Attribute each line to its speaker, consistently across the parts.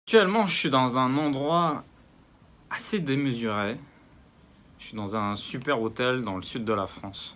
Speaker 1: Actuellement, je suis dans un endroit assez démesuré. Je suis dans un super hôtel dans le sud de la France.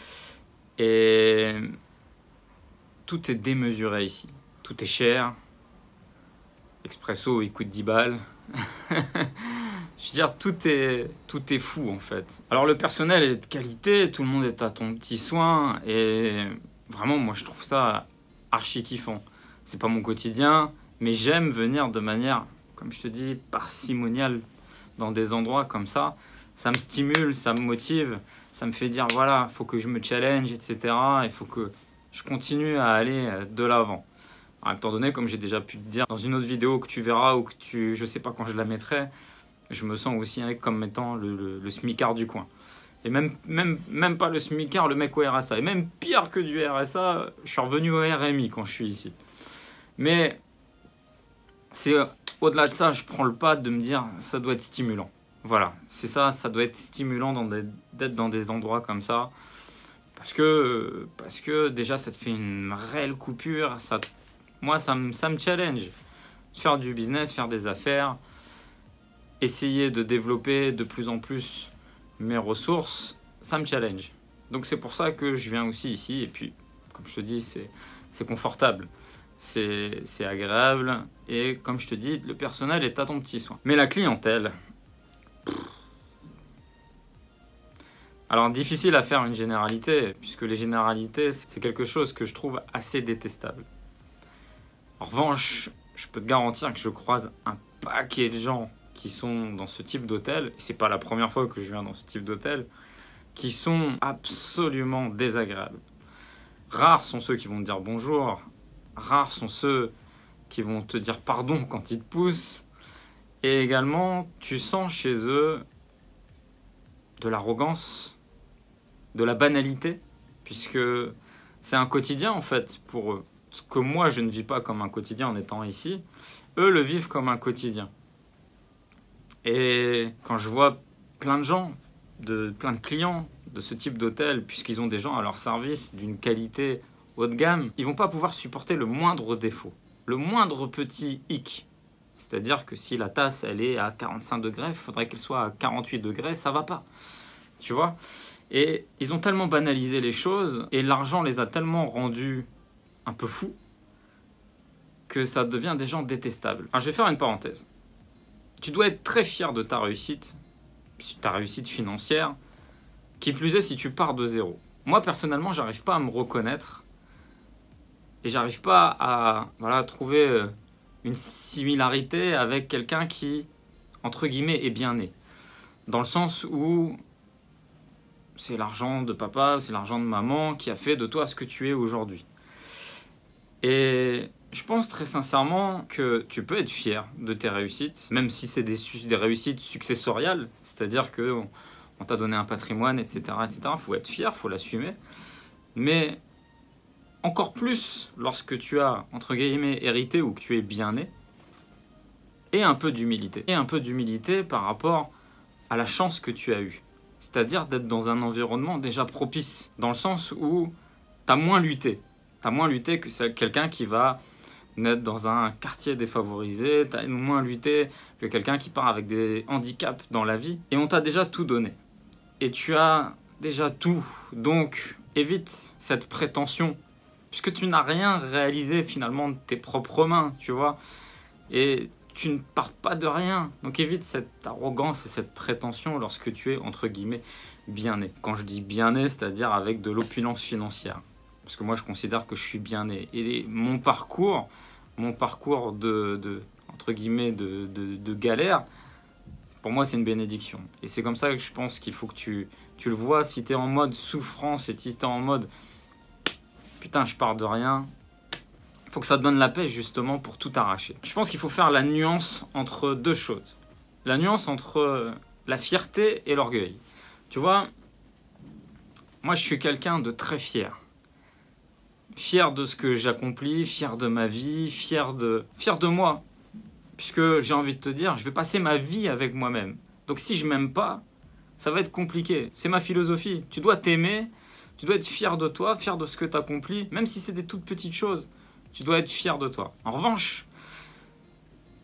Speaker 1: Et tout est démesuré ici. Tout est cher. Expresso, il coûte 10 balles. Je veux dire, tout est fou en fait. Alors le personnel est de qualité, tout le monde est à ton petit soin. Et vraiment, moi je trouve ça archi kiffant. C'est pas mon quotidien, mais j'aime venir de manière, comme je te dis, parcimoniale dans des endroits comme ça. Ça me stimule, ça me motive, ça me fait dire voilà, il faut que je me challenge, etc. Il faut que je continue à aller de l'avant. Étant donné, comme j'ai déjà pu te dire dans une autre vidéo que tu verras ou que je sais pas quand je la mettrai, je me sens aussi comme étant le smicard du coin. Et même pas le smicard, le mec au RSA. Et même pire que du RSA, je suis revenu au RMI quand je suis ici. Mais c'est au-delà de ça, je prends le pas de me dire ça doit être stimulant. Voilà, c'est ça, ça doit être stimulant d'être dans des endroits comme ça. Parce que déjà, ça te fait une réelle coupure. Moi, ça me challenge. Faire du business, faire des affaires, essayer de développer de plus en plus mes ressources, ça me challenge. Donc c'est pour ça que je viens aussi ici. Et puis, comme je te dis, c'est confortable. C'est agréable. Et comme je te dis, le personnel est à ton petit soin. Mais la clientèle... Alors difficile à faire une généralité, puisque les généralités, c'est quelque chose que je trouve assez détestable. En revanche, je peux te garantir que je croise un paquet de gens qui sont dans ce type d'hôtel, et c'est pas la première fois que je viens dans ce type d'hôtel, qui sont absolument désagréables. Rares sont ceux qui vont te dire bonjour, rares sont ceux qui vont te dire pardon quand ils te poussent, et également, tu sens chez eux de l'arrogance, de la banalité, puisque c'est un quotidien en fait pour eux. Ce que moi je ne vis pas comme un quotidien en étant ici, eux le vivent comme un quotidien. Et quand je vois plein de gens, plein de clients de ce type d'hôtel, puisqu'ils ont des gens à leur service d'une qualité haut de gamme, ils ne vont pas pouvoir supporter le moindre défaut, le moindre petit hic. C'est-à-dire que si la tasse elle est à 45 degrés, il faudrait qu'elle soit à 48 degrés, ça va pas. Tu vois? Et ils ont tellement banalisé les choses et l'argent les a tellement rendus un peu fous que ça devient des gens détestables. Alors je vais faire une parenthèse. Tu dois être très fier de ta réussite financière, qui plus est si tu pars de zéro. Moi personnellement, j'arrive pas à me reconnaître et j'arrive pas à trouver une similarité avec quelqu'un qui, entre guillemets, est bien né. Dans le sens où c'est l'argent de papa, c'est l'argent de maman qui a fait de toi ce que tu es aujourd'hui. Et je pense très sincèrement que tu peux être fier de tes réussites, même si c'est des réussites successoriales, c'est-à-dire qu'on t'a donné un patrimoine, etc. Il faut être fier, il faut l'assumer. Mais encore plus lorsque tu as, entre guillemets, hérité ou que tu es bien né, et un peu d'humilité. Et un peu d'humilité par rapport à la chance que tu as eue. C'est-à-dire d'être dans un environnement déjà propice, dans le sens où tu as moins lutté. Tu as moins lutté que quelqu'un qui va naître dans un quartier défavorisé, tu as moins lutté que quelqu'un qui part avec des handicaps dans la vie. Et on t'a déjà tout donné. Et tu as déjà tout. Donc évite cette prétention, puisque tu n'as rien réalisé finalement de tes propres mains, tu vois. Et tu ne pars pas de rien. Donc évite cette arrogance et cette prétention lorsque tu es, entre guillemets, bien né. Quand je dis bien né, c'est-à-dire avec de l'opulence financière. Parce que moi, je considère que je suis bien né. Et mon parcours entre guillemets, de galère, pour moi, c'est une bénédiction. Et c'est comme ça que je pense qu'il faut que tu le vois. Si tu es en mode souffrance et si tu es en mode putain, je pars de rien, il faut que ça te donne la paix justement pour tout arracher. Je pense qu'il faut faire la nuance entre deux choses. La nuance entre la fierté et l'orgueil. Tu vois, moi je suis quelqu'un de très fier. Fier de ce que j'accomplis, fier de ma vie, fier de moi. Puisque j'ai envie de te dire, je vais passer ma vie avec moi-même. Donc si je m'aime pas, ça va être compliqué. C'est ma philosophie. Tu dois t'aimer, tu dois être fier de toi, fier de ce que tu accomplis, même si c'est des toutes petites choses. Tu dois être fier de toi. En revanche,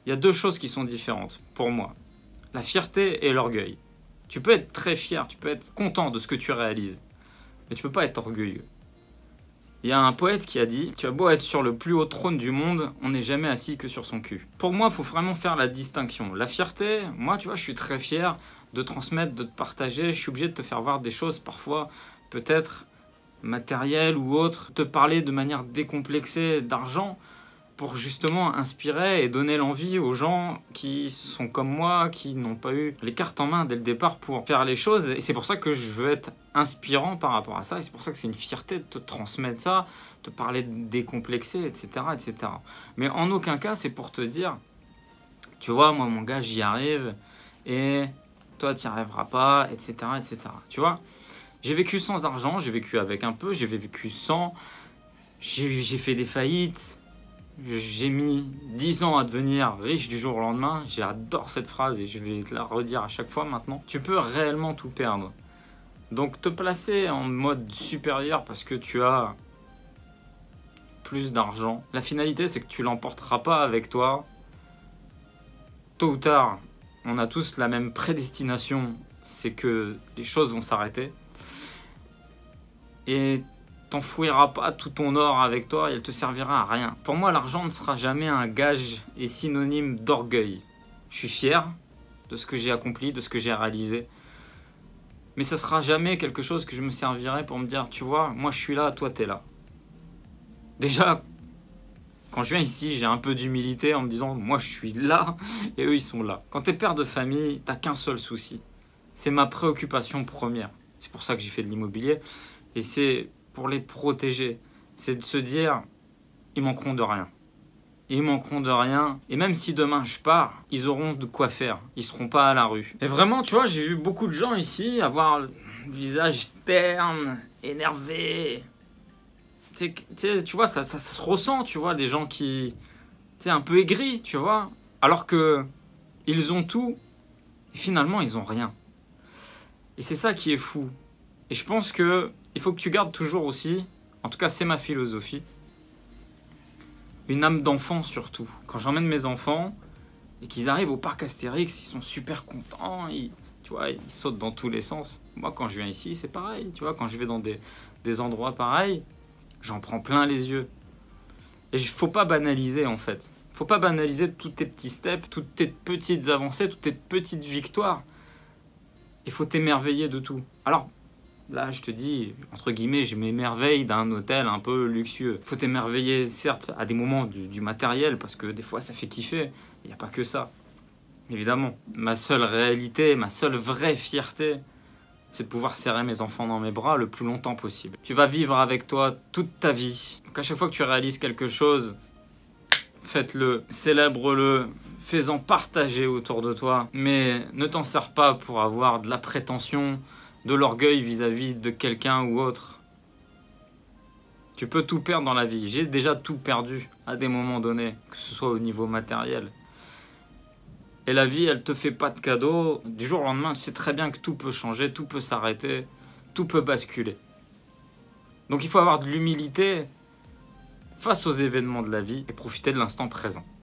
Speaker 1: Il y a deux choses qui sont différentes pour moi. La fierté et l'orgueil. Tu peux être très fier, tu peux être content de ce que tu réalises, mais tu peux pas être orgueilleux. Il y a un poète qui a dit « Tu as beau être sur le plus haut trône du monde, on n'est jamais assis que sur son cul. » Pour moi, il faut vraiment faire la distinction. La fierté, moi, tu vois, je suis très fier de transmettre, de te partager. Je suis obligé de te faire voir des choses parfois, peut-être matérielles ou autres. Te parler de manière décomplexée d'argent pour justement inspirer et donner l'envie aux gens qui sont comme moi, qui n'ont pas eu les cartes en main dès le départ pour faire les choses. Et c'est pour ça que je veux être inspirant par rapport à ça. Et c'est pour ça que c'est une fierté de te transmettre ça, de parler décomplexé, etc., etc. Mais en aucun cas, c'est pour te dire, tu vois, moi, mon gars, j'y arrive et toi, tu n'y arriveras pas, etc., etc. Tu vois, j'ai vécu sans argent, j'ai vécu avec un peu, j'ai vécu sans, j'ai fait des faillites. J'ai mis 10 ans à devenir riche du jour au lendemain. J'adore cette phrase et je vais te la redire à chaque fois maintenant. Tu peux réellement tout perdre. Donc te placer en mode supérieur parce que tu as plus d'argent. La finalité, c'est que tu l'emporteras pas avec toi. Tôt ou tard, on a tous la même prédestination. C'est que les choses vont s'arrêter. Et t'enfouiras pas tout ton or avec toi et elle te servira à rien. Pour moi, l'argent ne sera jamais un gage et synonyme d'orgueil. Je suis fier de ce que j'ai accompli, de ce que j'ai réalisé. Mais ça sera jamais quelque chose que je me servirai pour me dire, tu vois, moi je suis là, toi t'es là. Déjà, quand je viens ici, j'ai un peu d'humilité en me disant, moi je suis là et eux ils sont là. Quand t'es père de famille, t'as qu'un seul souci. C'est ma préoccupation première. C'est pour ça que j'ai fait de l'immobilier. Et c'est pour les protéger, c'est de se dire, ils manqueront de rien. Ils manqueront de rien. Et même si demain je pars, ils auront de quoi faire. Ils seront pas à la rue. Et vraiment, tu vois, j'ai vu beaucoup de gens ici avoir le visage terne, énervé. Tu vois, ça se ressent, tu vois, des gens qui, un peu aigris, tu vois. Alors que ils ont tout et finalement ils ont rien. Et c'est ça qui est fou. Et je pense que il faut que tu gardes toujours aussi, en tout cas c'est ma philosophie, une âme d'enfant surtout. Quand j'emmène mes enfants et qu'ils arrivent au parc Astérix, ils sont super contents, tu vois, ils sautent dans tous les sens. Moi quand je viens ici c'est pareil, tu vois, quand je vais dans des endroits pareils, j'en prends plein les yeux. Et il ne faut pas banaliser en fait. Il ne faut pas banaliser tous tes petits steps, toutes tes petites avancées, toutes tes petites victoires. Il faut t'émerveiller de tout. Alors, là, je te dis, entre guillemets, je m'émerveille d'un hôtel un peu luxueux. Il faut t'émerveiller, certes, à des moments du matériel, parce que des fois, ça fait kiffer. Il n'y a pas que ça, évidemment. Ma seule réalité, ma seule vraie fierté, c'est de pouvoir serrer mes enfants dans mes bras le plus longtemps possible. Tu vas vivre avec toi toute ta vie. Donc à chaque fois que tu réalises quelque chose, faites-le, célèbre-le, fais-en partager autour de toi. Mais ne t'en sers pas pour avoir de la prétention, de l'orgueil vis-à-vis de quelqu'un ou autre. Tu peux tout perdre dans la vie. J'ai déjà tout perdu à des moments donnés, que ce soit au niveau matériel. Et la vie, elle te fait pas de cadeaux. Du jour au lendemain, tu sais très bien que tout peut changer, tout peut s'arrêter, tout peut basculer. Donc il faut avoir de l'humilité face aux événements de la vie et profiter de l'instant présent.